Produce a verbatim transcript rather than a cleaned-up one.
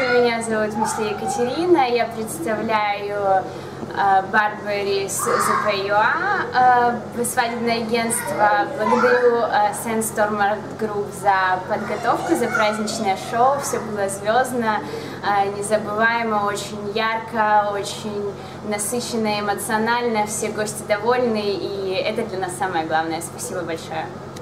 Здравствуйте, меня зовут Мисли Екатерина, я представляю Барбарис Запаюа, свадебное агентство. Благодарю Sandstorm Art Group за подготовку, за праздничное шоу. Все было звездно, незабываемо, очень ярко, очень насыщенно, эмоционально. Все гости довольны, и это для нас самое главное. Спасибо большое.